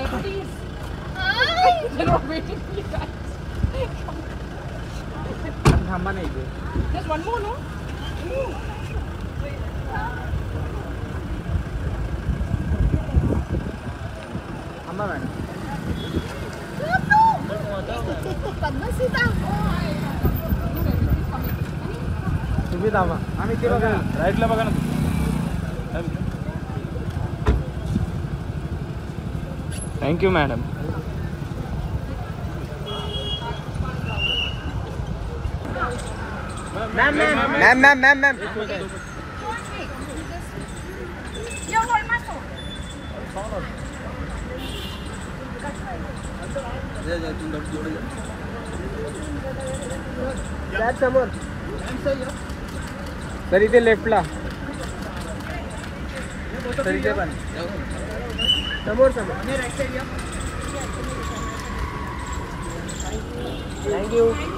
Please. They're not waiting for you guys. Just one more, no? Amma madam. तुम्ही दामा आम्ही ते बघा राईटला बघा ना thank you madam ma'am ma'am ma'am ma'am ma'am समोर सर इथे लेफ्टला सर इथे पण समोर समोर थँक्यू